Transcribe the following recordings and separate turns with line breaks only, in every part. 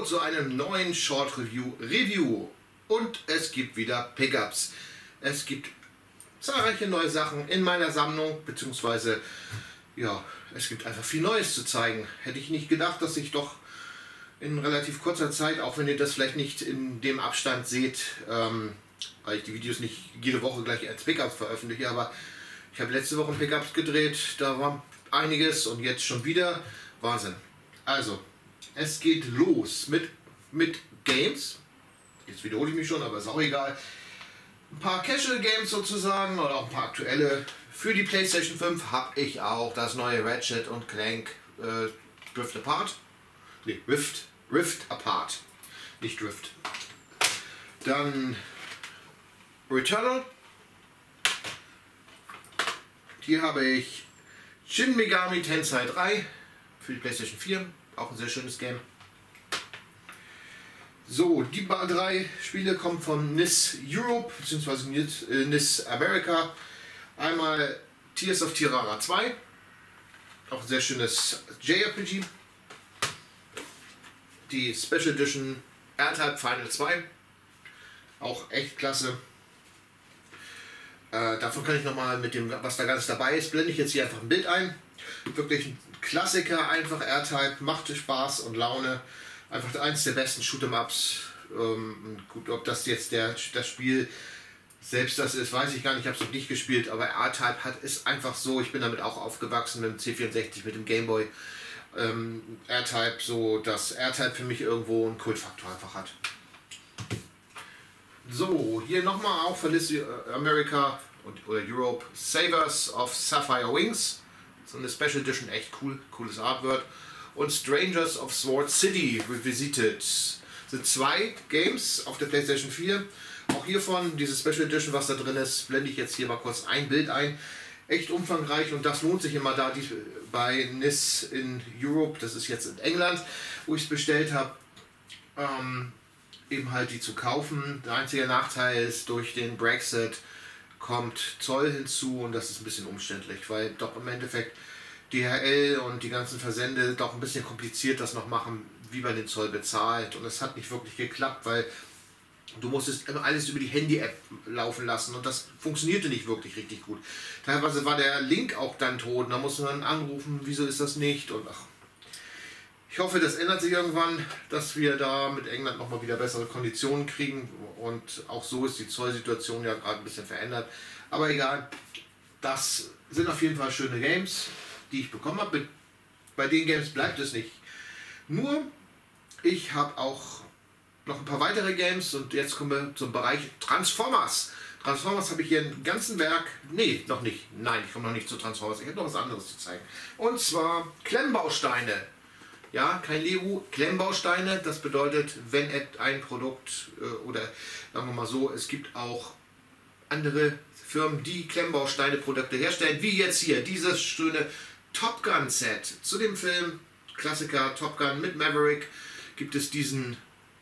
zu einem neuen Short Review und es gibt wieder Pickups. Es gibt zahlreiche neue Sachen in meiner Sammlung, beziehungsweise ja, es gibt einfach viel Neues zu zeigen. Hätte ich nicht gedacht, dass ich doch in relativ kurzer Zeit, auch wenn ihr das vielleicht nicht in dem Abstand seht, weil ich die Videos nicht jede Woche gleich als Pickups veröffentliche, aber ich habe letzte Woche Pickups gedreht, da war einiges und jetzt schon wieder Wahnsinn. Also, es geht los mit Games. Jetzt wiederhole ich mich schon, aber ist auch egal. Ein paar Casual Games sozusagen oder auch ein paar aktuelle. Für die PlayStation 5 habe ich auch das neue Ratchet & Clank Rift Apart. Ne, Rift Apart. Nicht Drift. Dann Returnal. Hier habe ich Shin Megami Tensei 3 für die PlayStation 4. Auch ein sehr schönes Game. So, die 3 Spiele kommen von NIS Europe bzw. NIS America. Einmal Tears of Tirara 2. Auch ein sehr schönes JRPG. Die Special Edition R-Type Final 2. Auch echt klasse. Davon kann ich nochmal mit dem, was da ganz dabei ist, blende ich jetzt hier einfach ein Bild ein. Wirklich ein Klassiker, einfach R-Type, macht Spaß und Laune. Einfach eins der besten Shoot'em-Ups. Gut, ob das jetzt das Spiel selbst das ist, weiß ich gar nicht, ich habe es noch nicht gespielt, aber R-Type ist einfach so, ich bin damit auch aufgewachsen mit dem C64, mit dem Gameboy. R-Type, so dass R-Type für mich irgendwo einen Kultfaktor einfach hat. So, hier nochmal auch von NIS America oder Europe, Savers of Sapphire Wings. So eine Special Edition, echt cool, cooles Artwork. Und Strangers of Sword City Revisited. Sind 2 Games auf der PlayStation 4. Auch hiervon, diese Special Edition, was da drin ist, blende ich jetzt hier mal kurz ein Bild ein. Echt umfangreich und das lohnt sich immer da bei NIS in Europe, das ist jetzt in England, wo ich es bestellt habe, eben halt die zu kaufen. Der einzige Nachteil ist, durch den Brexit kommt Zoll hinzu und das ist ein bisschen umständlich, weil doch im Endeffekt DHL und die ganzen Versende doch ein bisschen kompliziert das noch machen, wie man den Zoll bezahlt, und es hat nicht wirklich geklappt, weil du musstest immer alles über die Handy-App laufen lassen und das funktionierte nicht wirklich richtig gut. Teilweise war der Link auch dann tot und da musste man anrufen, wieso ist das nicht, und ach. Ich hoffe, das ändert sich irgendwann, dass wir da mit England nochmal wieder bessere Konditionen kriegen, und auch so ist die Zollsituation ja gerade ein bisschen verändert. Aber egal, das sind auf jeden Fall schöne Games, die ich bekommen habe. Bei den Games bleibt es nicht. Nur, ich habe auch noch ein paar weitere Games und jetzt kommen wir zum Bereich Transformers. Transformers habe ich hier ein ganzen Werk. Nee, noch nicht. Nein, ich komme noch nicht zu Transformers. Ich habe noch was anderes zu zeigen. Und zwar Klemmbausteine. Ja, kein Lego, Klemmbausteine. Das bedeutet, wenn ein Produkt oder sagen wir mal so, es gibt auch andere Firmen, die Klemmbausteine-Produkte herstellen, wie jetzt hier dieses schöne Top Gun Set. Zu dem Film Klassiker Top Gun mit Maverick gibt es diesen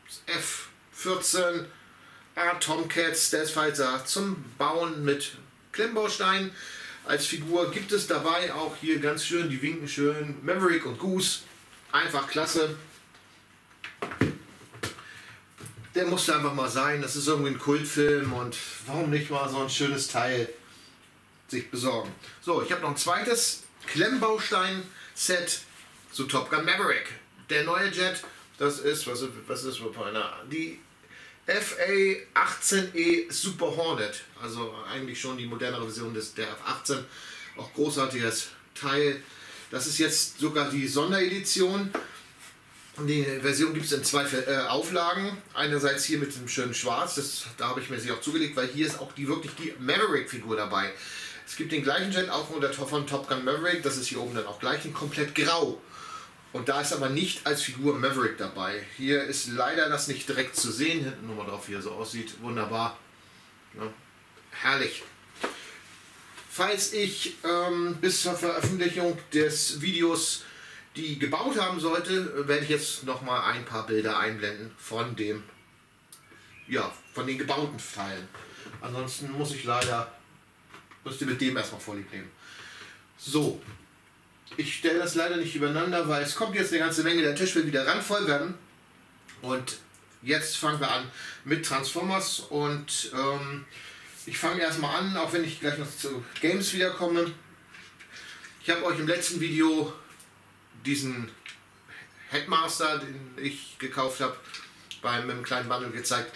F-14 Tomcat Stealth Fighter zum Bauen mit Klemmbausteinen. Als Figur gibt es dabei auch hier ganz schön, die winken schön, Maverick und Goose. Einfach klasse. Der musste einfach mal sein. Das ist irgendwie ein Kultfilm und warum nicht mal so ein schönes Teil sich besorgen. So, ich habe noch ein zweites Klemmbaustein-Set zu Top Gun Maverick. Der neue Jet, das ist, was ist die FA-18E Super Hornet. Also eigentlich schon die modernere Version der F-18. Auch großartiges Teil. Das ist jetzt sogar die Sonderedition. Die Version gibt es in 2 Auflagen. Einerseits hier mit dem schönen Schwarz, da habe ich mir sie auch zugelegt, weil hier ist auch wirklich die Maverick-Figur dabei. Es gibt den gleichen Jet auch von Top Gun Maverick, das ist hier oben dann auch gleich in komplett grau. Und da ist aber nicht als Figur Maverick dabei. Hier ist leider das nicht direkt zu sehen, hinten nochmal drauf, wie er so aussieht. Wunderbar. Ja, herrlich. Falls ich bis zur Veröffentlichung des Videos die gebaut haben sollte, werde ich jetzt noch mal ein paar Bilder einblenden von den gebauten Teilen. Ansonsten müsst ihr mit dem erstmal vorlieb nehmen. So, ich stelle das leider nicht übereinander, weil es kommt jetzt eine ganze Menge, der Tisch will wieder randvoll werden. Und jetzt fangen wir an mit Transformers und ich fange erstmal an, auch wenn ich gleich noch zu Games wiederkomme. Ich habe euch im letzten Video diesen Headmaster, den ich gekauft habe, beim kleinen Bundle gezeigt.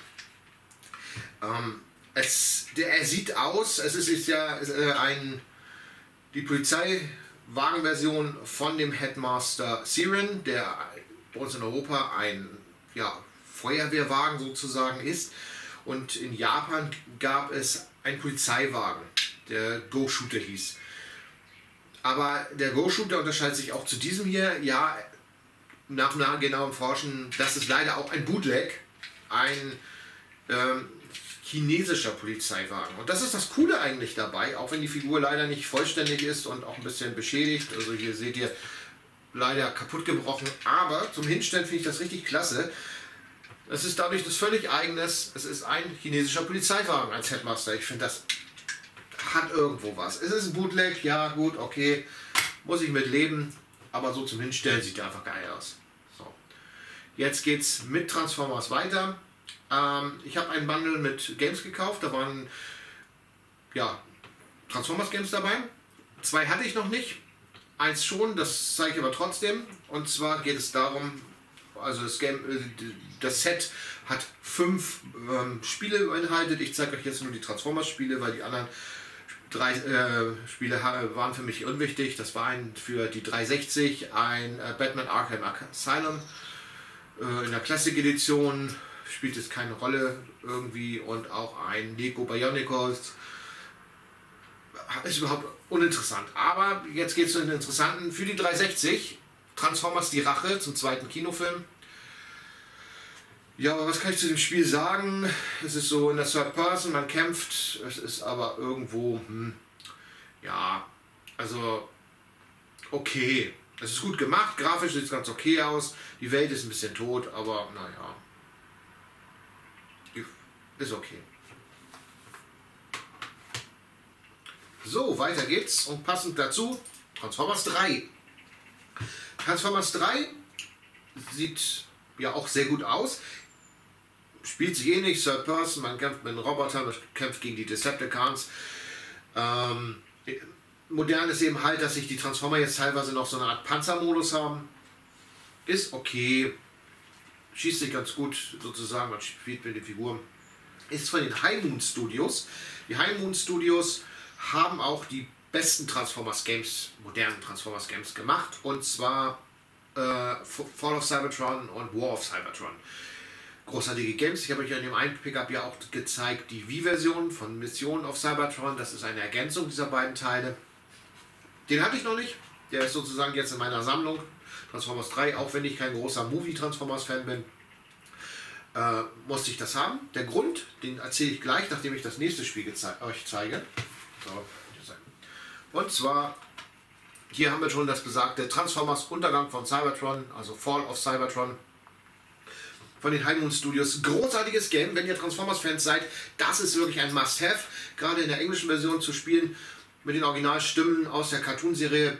Er sieht aus, es ist ja die Polizeiwagenversion von dem Headmaster Siren, der bei uns in Europa ein Feuerwehrwagen sozusagen ist. Und in Japan gab es einen Polizeiwagen, der Go-Shooter hieß. Aber der Go-Shooter unterscheidet sich auch zu diesem hier, ja, nach genauem Forschen, das ist leider auch ein Bootleg, ein chinesischer Polizeiwagen. Und das ist das Coole eigentlich dabei, auch wenn die Figur leider nicht vollständig ist und auch ein bisschen beschädigt. Also hier seht ihr leider kaputt gebrochen, aber zum Hinstellen finde ich das richtig klasse. Es ist dadurch das völlig eigenes, es ist ein chinesischer Polizeiwagen als Headmaster. Ich finde, das hat irgendwo was. Es ist ein Bootleg, ja gut, okay, muss ich mit leben, aber so zum Hinstellen sieht der einfach geil aus. So. Jetzt geht's mit Transformers weiter. Ich habe einen Bundle mit Games gekauft, da waren Transformers Games dabei. 2 hatte ich noch nicht, 1 schon, das zeige ich aber trotzdem. Und zwar geht es darum, also das Set hat 5 Spiele beinhaltet. Ich zeige euch jetzt nur die Transformers Spiele, weil die anderen 3 Spiele waren für mich unwichtig. Das war ein für die 360, ein Batman Arkham Asylum in der Classic Edition, spielt es keine Rolle irgendwie, und auch ein Lego Bionicles ist überhaupt uninteressant. Aber jetzt geht es zu den interessanten. Für die 360 Transformers die Rache zum 2. Kinofilm. Ja, aber was kann ich zu dem Spiel sagen? Es ist so in der Third Person, man kämpft, es ist aber irgendwo, also okay. Es ist gut gemacht, grafisch sieht es ganz okay aus, die Welt ist ein bisschen tot, aber naja, ist okay. So, weiter geht's und passend dazu Transformers 3. Transformers 3 sieht ja auch sehr gut aus. Spielt sich eh nicht, Third Person, man kämpft mit den Robotern, man kämpft gegen die Decepticons. Modern ist eben halt, dass sich die Transformer jetzt teilweise noch so eine Art Panzermodus haben. Ist okay, schießt sich ganz gut sozusagen, man spielt mit den Figuren. Ist von den High Moon Studios. Die High Moon Studios haben auch die besten Transformers Games, modernen Transformers Games gemacht, und zwar Fall of Cybertron und War of Cybertron. Großartige Games. Ich habe euch in dem einen Pickup ja auch gezeigt, die Wii-Version von Mission of Cybertron. Das ist eine Ergänzung dieser beiden Teile. Den hatte ich noch nicht. Der ist sozusagen jetzt in meiner Sammlung. Transformers 3, auch wenn ich kein großer Movie-Transformers-Fan bin, musste ich das haben. Der Grund, den erzähle ich gleich, nachdem ich das nächste Spiel euch zeige. So. Und zwar, hier haben wir schon das besagte Transformers Untergang von Cybertron, also Fall of Cybertron. Von den High Moon Studios. Großartiges Game, wenn ihr Transformers-Fans seid. Das ist wirklich ein Must-Have. Gerade in der englischen Version zu spielen, mit den Originalstimmen aus der Cartoonserie.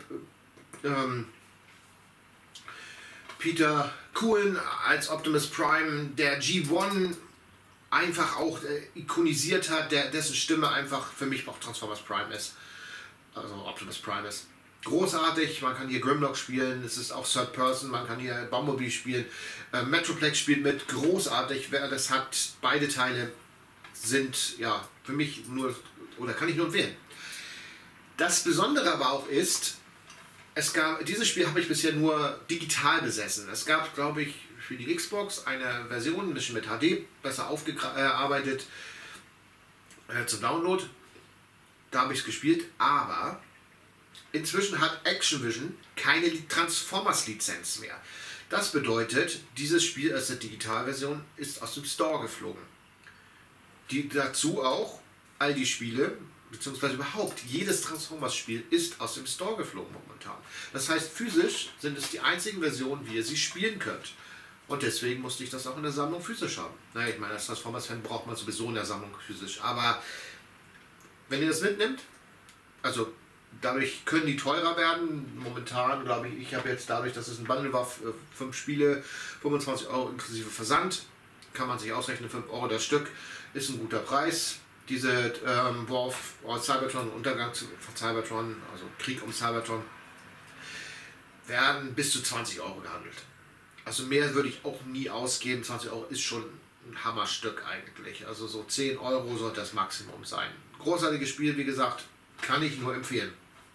Peter Cullen als Optimus Prime, der G1 einfach auch ikonisiert hat, dessen Stimme einfach für mich auch Transformers Prime ist. Also Optimus Prime ist. Großartig, man kann hier Grimlock spielen, es ist auch Third Person, man kann hier Bumblebee spielen, Metroplex spielt mit, großartig, wer das hat, beide Teile sind ja für mich nur, oder kann ich nur empfehlen. Das Besondere aber auch ist, dieses Spiel habe ich bisher nur digital besessen. Es gab, glaube ich, für die Xbox eine Version, ein bisschen mit HD, besser aufgearbeitet zum Download. Da habe ich es gespielt, aber inzwischen hat Activision keine Transformers-Lizenz mehr. Das bedeutet, dieses Spiel als der Digitalversion ist aus dem Store geflogen. Dazu auch all die Spiele, beziehungsweise überhaupt jedes Transformers-Spiel ist aus dem Store geflogen momentan. Das heißt, physisch sind es die einzigen Versionen, wie ihr sie spielen könnt. Und deswegen musste ich das auch in der Sammlung physisch haben. Naja, ich meine, als Transformers-Fan braucht man sowieso in der Sammlung physisch. Aber wenn ihr das mitnimmt, also Dadurch können die teurer werden. Momentan, glaube ich habe jetzt dadurch, dass es ein Bundle war, 5 Spiele, 25 Euro inklusive Versand. Kann man sich ausrechnen, 5 Euro das Stück. Ist ein guter Preis. Diese War of Cybertron, Untergang von Cybertron, also Krieg um Cybertron, werden bis zu 20 Euro gehandelt. Also mehr würde ich auch nie ausgeben. 20 Euro ist schon ein Hammerstück eigentlich. Also so 10 Euro sollte das Maximum sein. Großartiges Spiel, wie gesagt, kann ich nur empfehlen.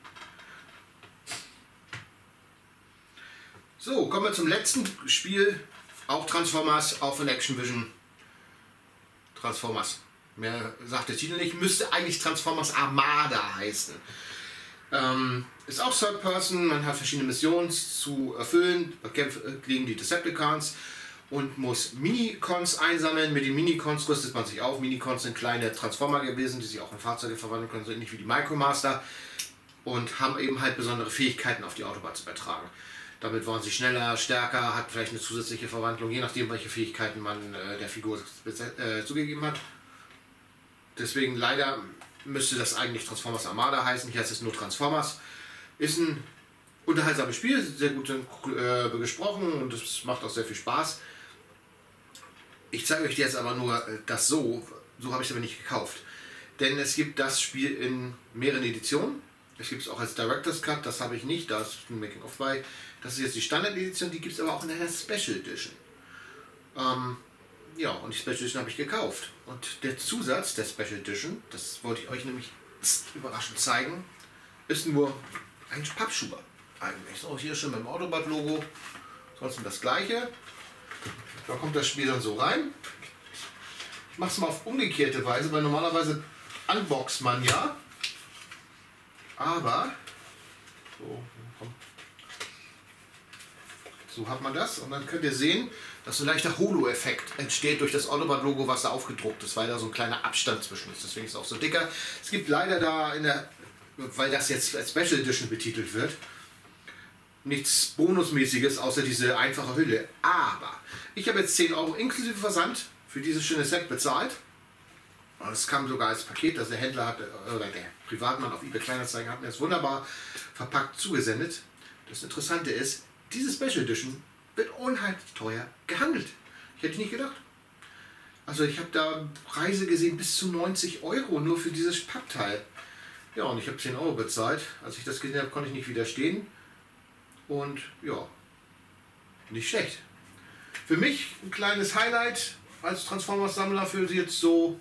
So, kommen wir zum letzten Spiel. Auch Transformers, auch von Activision. Transformers. Mehr sagt der Titel nicht. Müsste eigentlich Transformers Armada heißen. Ist auch Third Person. Man hat verschiedene Missionen zu erfüllen. Man kämpft gegen die Decepticons und muss Minicons einsammeln. Mit den Minicons rüstet man sich auf. Minicons sind kleine Transformer gewesen, die sich auch in Fahrzeuge verwandeln können, so ähnlich wie die Micromaster. Und haben eben halt besondere Fähigkeiten auf die Autobahn zu übertragen. Damit waren sie schneller, stärker, hat vielleicht eine zusätzliche Verwandlung, je nachdem, welche Fähigkeiten man der Figur zugegeben hat. Deswegen leider müsste das eigentlich Transformers Armada heißen. Hier heißt es nur Transformers. Ist ein unterhaltsames Spiel, sehr gut gesprochen und es macht auch sehr viel Spaß. Ich zeige euch jetzt aber nur das so habe ich es aber nicht gekauft. Denn es gibt das Spiel in mehreren Editionen. Es gibt es auch als Director's Cut, das habe ich nicht, da ist ein Making-of bei. Das ist jetzt die Standard-Edition, die gibt es aber auch in einer Special Edition. Ja, und die Special Edition habe ich gekauft. Und der Zusatz der Special Edition, das wollte ich euch nämlich überraschend zeigen, ist nur ein Pappschuber eigentlich. So, hier schon mit dem Autobot-Logo. Ansonsten das gleiche. Da kommt das Spiel dann so rein. Ich mache es mal auf umgekehrte Weise, weil normalerweise unboxt man ja. Aber so hat man das und dann könnt ihr sehen, dass so ein leichter Holo-Effekt entsteht durch das Autobot-Logo, was da aufgedruckt ist, weil da so ein kleiner Abstand zwischen ist. Deswegen ist es auch so dicker. Es gibt leider da weil das jetzt als Special Edition betitelt wird, nichts Bonusmäßiges außer diese einfache Hülle. Aber ich habe jetzt 10 Euro inklusive Versand für dieses schöne Set bezahlt. Es kam sogar als Paket, das der Händler hatte, oder der Privatmann auf eBay Kleinanzeigen hat mir das wunderbar verpackt zugesendet. Das Interessante ist, diese Special Edition wird unheimlich teuer gehandelt. Ich hätte nicht gedacht. Also ich habe da Preise gesehen bis zu 90 Euro nur für dieses Pappteil. Ja, und ich habe 10 Euro bezahlt. Als ich das gesehen habe, konnte ich nicht widerstehen. Und ja, nicht schlecht. Für mich ein kleines Highlight als Transformers-Sammler für sie jetzt so.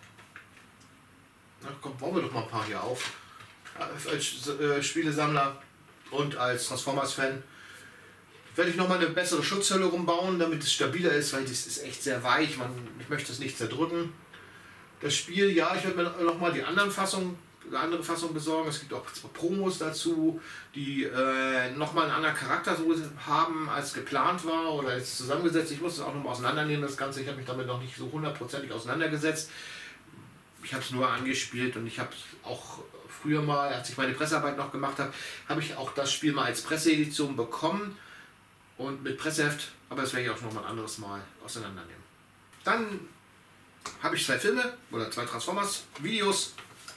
Na komm, bauen wir doch mal ein paar hier auf. Als Spielesammler und als Transformers-Fan werde ich nochmal eine bessere Schutzhülle rumbauen, damit es stabiler ist, weil das ist echt sehr weich. Ich möchte es nicht zerdrücken. Das Spiel, ja, ich werde mir nochmal die andere Fassung besorgen. Es gibt auch Promos dazu, die nochmal einen anderen Charakter so haben, als geplant war oder jetzt zusammengesetzt. Ich muss es auch nochmal auseinandernehmen, das Ganze. Ich habe mich damit noch nicht so hundertprozentig auseinandergesetzt. Ich habe es nur angespielt und ich habe auch früher mal, als ich meine Pressearbeit noch gemacht habe, habe ich auch das Spiel mal als Presseedition bekommen und mit Presseheft, aber das werde ich auch noch mal ein anderes Mal auseinandernehmen. Dann habe ich 2 Filme oder 2 Transformers-Videos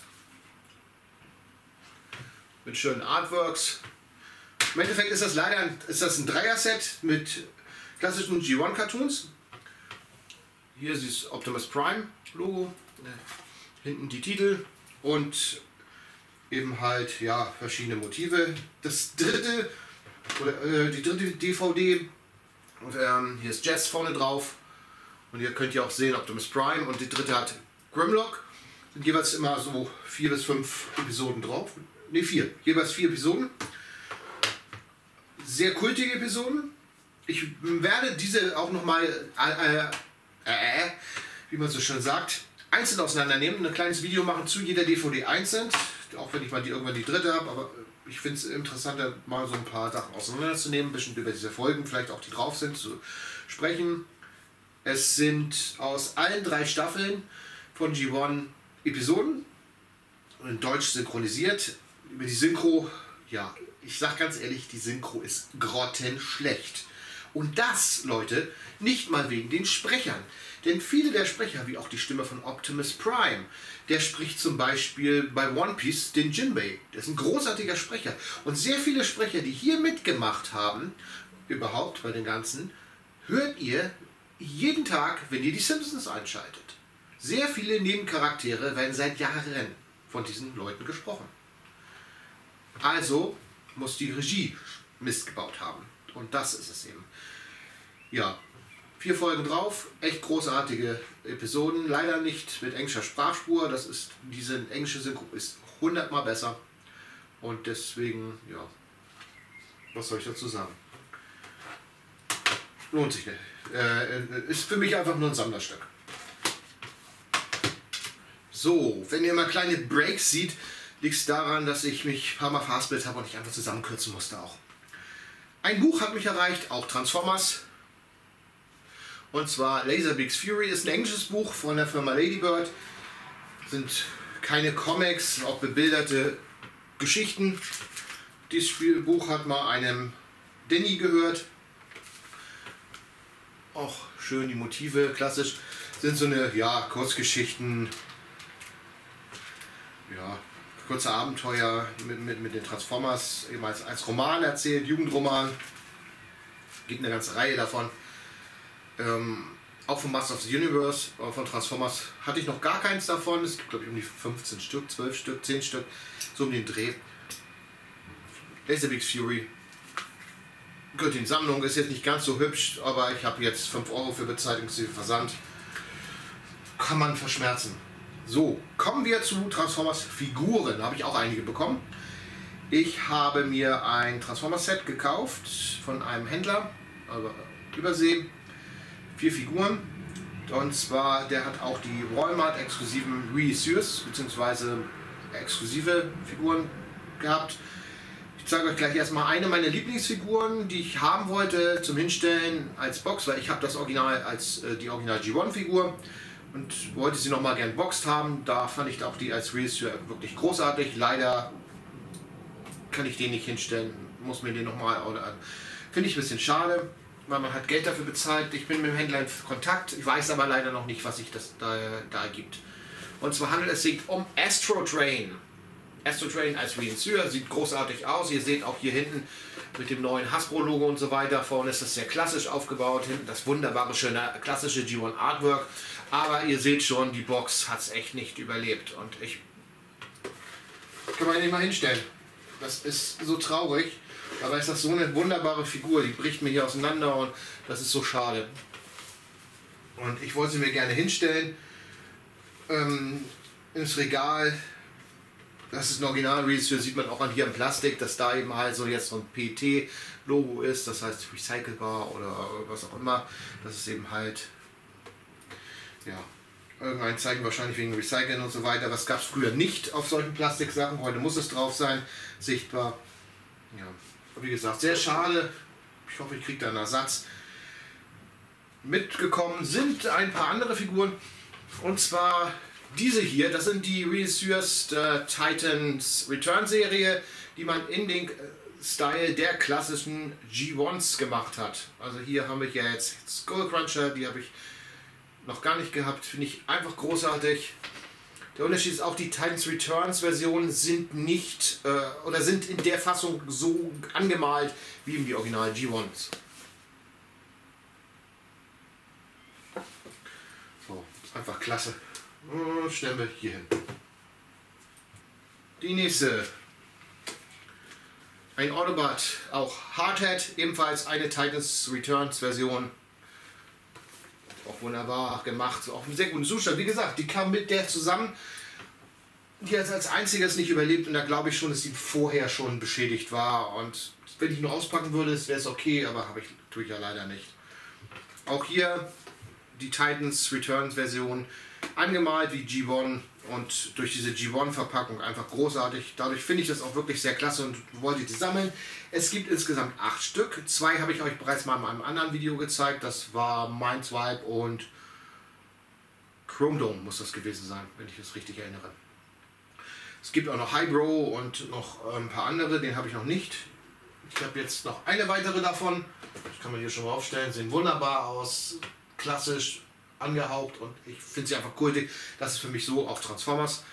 mit schönen Artworks. Im Endeffekt ist das leider ein Dreier-Set mit klassischen G1-Cartoons. Hier ist das Optimus Prime Logo. Hinten die Titel und eben halt ja verschiedene Motive. Die dritte DVD und hier ist Jazz vorne drauf und hier könnt ihr auch sehen Optimus Prime und die dritte hat Grimlock. Sind jeweils immer so 4 bis 5 Episoden drauf. Ne, 4. Jeweils 4 Episoden. Sehr kultige Episoden. Ich werde diese auch nochmal, wie man so schön sagt, einzeln auseinandernehmen, ein kleines Video machen zu jeder DVD einzeln, auch wenn ich mal irgendwann die dritte habe, aber ich finde es interessanter, mal so ein paar Sachen auseinanderzunehmen, ein bisschen über diese Folgen, vielleicht auch die drauf sind, zu sprechen. Es sind aus allen 3 Staffeln von G1 Episoden, in Deutsch synchronisiert. Über die Synchro, ja, ich sag ganz ehrlich, die Synchro ist grottenschlecht. Und das, Leute, nicht mal wegen den Sprechern. Denn viele der Sprecher, wie auch die Stimme von Optimus Prime, der spricht zum Beispiel bei One Piece den Jinbei. Der ist ein großartiger Sprecher. Und sehr viele Sprecher, die hier mitgemacht haben, überhaupt bei den Ganzen, hört ihr jeden Tag, wenn ihr die Simpsons einschaltet. Sehr viele Nebencharaktere werden seit Jahren von diesen Leuten gesprochen. Also muss die Regie Mist gebaut haben. Und das ist es eben. Ja, 4 Folgen drauf, echt großartige Episoden. Leider nicht mit englischer Sprachspur. Diese englische Synchro ist 100-mal besser. Und deswegen, ja, was soll ich dazu sagen? Lohnt sich nicht. Ist für mich einfach nur ein Sammlerstück. So, wenn ihr mal kleine Breaks seht, liegt es daran, dass ich mich ein paar Mal verhaspelt habe und ich einfach zusammenkürzen musste auch. Ein Buch hat mich erreicht, auch Transformers. Und zwar Laserbeak's Fury ist ein englisches Buch von der Firma Ladybird. Sind keine Comics, auch bebilderte Geschichten. Dieses Buch hat mal einem Danny gehört. Auch schön die Motive, klassisch. Sind so eine, ja, Kurzgeschichten. Ja, kurze Abenteuer mit den Transformers, eben als Roman erzählt, Jugendroman. Gibt eine ganze Reihe davon. Auch von Masters of the Universe, aber von Transformers hatte ich noch gar keins davon. Es gibt, glaube ich, um die 15 Stück, 12 Stück, 10 Stück, so um den Dreh. Laserbeak's Fury. Gehört in Sammlung, ist jetzt nicht ganz so hübsch, aber ich habe jetzt 5 Euro für bezahlt, inklusive Versand. Kann man verschmerzen. So, kommen wir zu Transformers Figuren. Da habe ich auch einige bekommen. Ich habe mir ein Transformers Set gekauft von einem Händler, also Übersee. 4 Figuren. Und zwar, der hat auch die Walmart exklusiven Reissues bzw. exklusive Figuren gehabt. Ich zeige euch gleich erstmal eine meiner Lieblingsfiguren, die ich haben wollte zum Hinstellen als Box, weil ich habe das Original als die Original G1-Figur und wollte sie nochmal gern boxt haben. Da fand ich auch die als Reissue wirklich großartig. Leider kann ich den nicht hinstellen, muss mir den nochmal, finde ich ein bisschen schade, weil man hat Geld dafür bezahlt. Ich bin mit dem Händler in Kontakt, ich weiß aber leider noch nicht, was sich das da ergibt. Und zwar handelt es sich um Astro Train. Astro Train als Reissue, sieht großartig aus. Ihr seht auch hier hinten mit dem neuen Hasbro-Logo und so weiter. Vorne ist das sehr klassisch aufgebaut. Hinten das wunderbare, schöne, klassische G1 Artwork. Aber ihr seht schon, die Box hat es echt nicht überlebt. Und ich kann man nicht mal hinstellen. Das ist so traurig. Aber ist das so eine wunderbare Figur. Die bricht mir hier auseinander und das ist so schade. Und ich wollte sie mir gerne hinstellen. Ins Regal. Das ist ein Original-Reissue, sieht man auch hier im Plastik, dass da eben halt so jetzt so ein PT-Logo ist, das heißt recycelbar oder was auch immer. Das ist eben halt, ja, irgendein Zeichen wahrscheinlich wegen Recyceln und so weiter. Was gab es früher nicht auf solchen Plastiksachen, heute muss es drauf sein, sichtbar. Ja, wie gesagt, sehr schade. Ich hoffe, ich kriege da einen Ersatz. Mitgekommen sind ein paar andere Figuren, und zwar diese hier, das sind die Reissues der Titans Return Serie, die man in den Style der klassischen G1s gemacht hat. Also hier haben wir ja jetzt Skullcruncher, die habe ich noch gar nicht gehabt, finde ich einfach großartig. Der Unterschied ist auch, die Titans Returns Versionen sind nicht oder sind in der Fassung so angemalt wie in die Original G1s. So, ist einfach klasse. Stellen wir hier hin. Die nächste. Ein Autobot, auch Hardhead, ebenfalls eine Titans Returns Version. Auch wunderbar gemacht, auch im sehr guten Zustand. Wie gesagt, die kam mit der zusammen. Die hat als einziges nicht überlebt und da glaube ich schon, dass sie vorher schon beschädigt war. Und wenn ich nur auspacken würde, wäre es okay, aber tue ich ja leider nicht. Auch hier die Titans Returns Version. Angemalt wie G1 und durch diese G1-Verpackung einfach großartig. Dadurch finde ich das auch wirklich sehr klasse und wollte die sammeln. Es gibt insgesamt 8 Stück. 2 habe ich euch bereits mal in einem anderen Video gezeigt. Das war Mindswipe und Chrome Dome muss das gewesen sein, wenn ich es richtig erinnere. Es gibt auch noch Hybro und noch ein paar andere, den habe ich noch nicht. Ich habe jetzt noch eine weitere davon. Das kann man hier schon mal aufstellen. Sehen wunderbar aus, klassisch. angehaucht und ich finde sie einfach kultig. Das ist für mich so auch Transformers.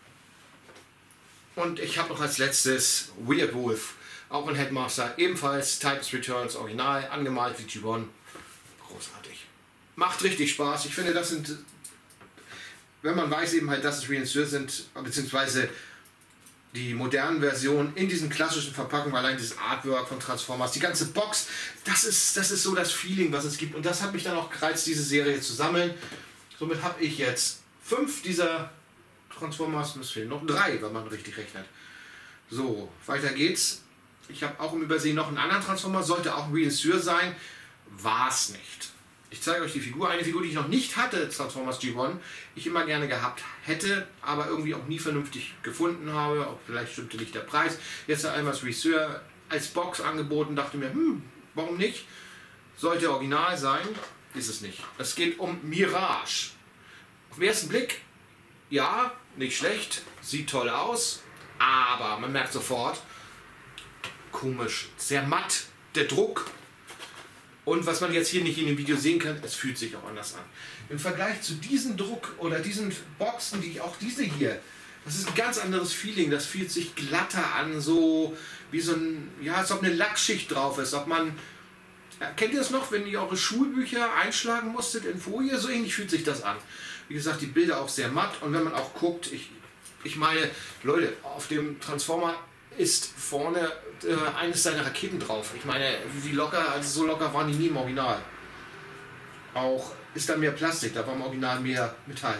Und ich habe noch als letztes Weird Wolf, auch ein Headmaster, ebenfalls Titans Returns Original, angemalt wie G1. Großartig. Macht richtig Spaß. Ich finde, das sind, wenn man weiß eben halt, dass es Reinsurgent sind, beziehungsweise die modernen Versionen in diesen klassischen Verpackungen, allein dieses Artwork von Transformers, die ganze Box, das ist so das Feeling, was es gibt. Und das hat mich dann auch gereizt, diese Serie zu sammeln. Somit habe ich jetzt 5 dieser Transformers, es fehlen noch 3, wenn man richtig rechnet. So, weiter geht's. Ich habe auch im Übersehen noch einen anderen Transformer, sollte auch ein Reinsure sein, war es nicht. Ich zeige euch die Figur, eine Figur, die ich noch nicht hatte, Transformers G1, ich immer gerne gehabt hätte, aber irgendwie auch nie vernünftig gefunden habe, auch vielleicht stimmte nicht der Preis. Jetzt hat einmal das Reinsure als Box angeboten, dachte mir, warum nicht? Sollte original sein, ist es nicht. Es geht um Mirage. Auf den ersten Blick, ja, nicht schlecht, sieht toll aus, aber man merkt sofort, komisch, sehr matt, der Druck. Und was man jetzt hier nicht in dem Video sehen kann, es fühlt sich auch anders an. Im Vergleich zu diesem Druck oder diesen Boxen, diese hier, das ist ein ganz anderes Feeling. Das fühlt sich glatter an, so wie so ein, ja, als ob eine Lackschicht drauf ist. Ob man, kennt ihr das noch, wenn ihr eure Schulbücher einschlagen musstet in Folie? So ähnlich fühlt sich das an. Wie gesagt, die Bilder auch sehr matt. Und wenn man auch guckt, ich meine, Leute, auf dem Transformer ist vorne eines seiner Raketen drauf. Ich meine, wie locker, also so locker waren die nie im Original. Auch ist da mehr Plastik, da war im Original mehr Metall.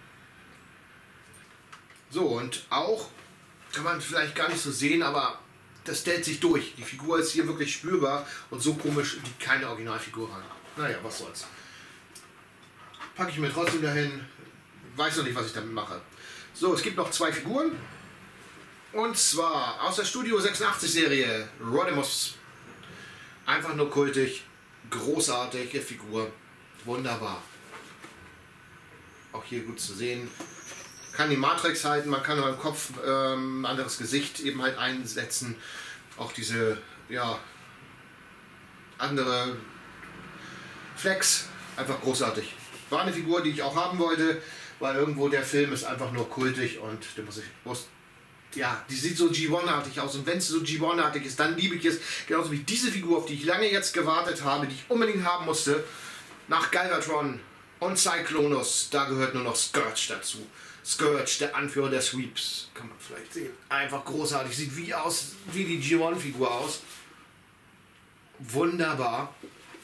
So, und auch, kann man vielleicht gar nicht so sehen, aber das stellt sich durch. Die Figur ist hier wirklich spürbar und so komisch wie keine Originalfigur ran. Naja, was soll's. Packe ich mir trotzdem dahin. Weiß noch nicht, was ich damit mache. So, es gibt noch 2 Figuren. Und zwar aus der Studio 86 Serie Rodimus. Einfach nur kultig, großartige Figur, wunderbar. Auch hier gut zu sehen. Kann die Matrix halten, man kann beim Kopf ein anderes Gesicht eben halt einsetzen. Auch diese, ja, andere Flex, einfach großartig. War eine Figur, die ich auch haben wollte, weil irgendwo der Film ist einfach nur kultig und der ja, die sieht so G1-artig aus und wenn es so G1-artig ist, dann liebe ich es. Genauso wie diese Figur, auf die ich lange jetzt gewartet habe, die ich unbedingt haben musste. Nach Galvatron und Cyclonus, da gehört nur noch Scourge dazu. Scourge, der Anführer der Sweeps, kann man vielleicht sehen. Einfach großartig, sieht wie die G1-Figur aus. Wunderbar.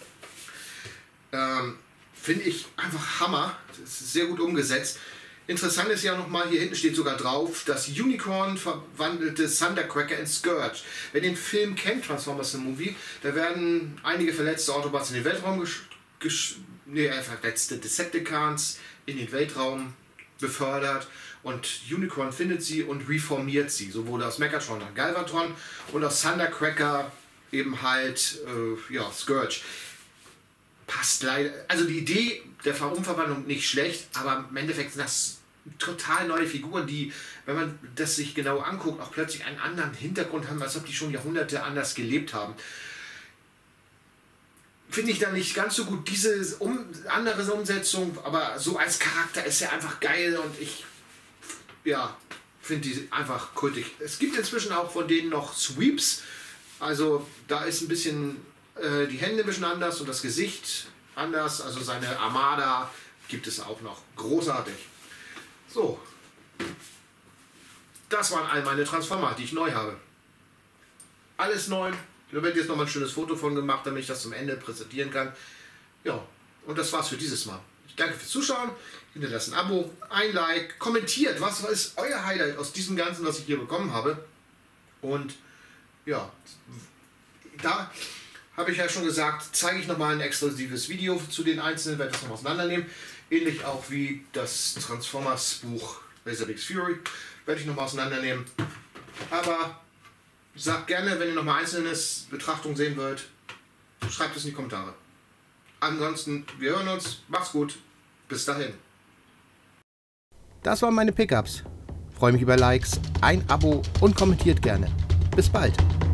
Finde ich einfach Hammer. Das ist sehr gut umgesetzt. Interessant ist ja nochmal, hier hinten steht sogar drauf, das Unicorn verwandelte Thundercracker in Scourge. Wer den Film kennt, Transformers The Movie, da werden einige verletzte Autobots in den Weltraum verletzte Decepticons in den Weltraum befördert und Unicorn findet sie und reformiert sie, sowohl aus Megatron nach Galvatron und aus Thundercracker eben halt Scourge. Passt leider, also die Idee der Umverwandlung nicht schlecht, aber im Endeffekt sind das total neue Figuren, die, wenn man das sich genau anguckt, auch plötzlich einen anderen Hintergrund haben, als ob die schon Jahrhunderte anders gelebt haben. Finde ich dann nicht ganz so gut, diese andere Umsetzung, aber so als Charakter ist er einfach geil und ich, ja, finde die einfach kultig. Es gibt inzwischen auch von denen noch Sweeps, also da ist ein bisschen die Hände ein bisschen anders und das Gesicht anders, also seine Armada gibt es auch noch. Großartig. So, das waren all meine Transformer, die ich neu habe. Alles neu. Da wird jetzt noch mal ein schönes Foto von gemacht, damit ich das zum Ende präsentieren kann. Ja, und das war's für dieses Mal. Ich danke fürs Zuschauen. Hinterlasst ein Abo, ein Like, kommentiert, was ist euer Highlight aus diesem Ganzen, was ich hier bekommen habe. Und ja, da habe ich ja schon gesagt, zeige ich nochmal ein exklusives Video zu den einzelnen, werde das noch auseinandernehmen. Ähnlich auch wie das Transformers Buch Laserbeak's Fury, werde ich nochmal auseinandernehmen. Aber sagt gerne, wenn ihr nochmal einzelnes Betrachtung sehen wollt, schreibt es in die Kommentare. Ansonsten, wir hören uns, macht's gut, bis dahin. Das waren meine Pickups. Freue mich über Likes, ein Abo und kommentiert gerne. Bis bald.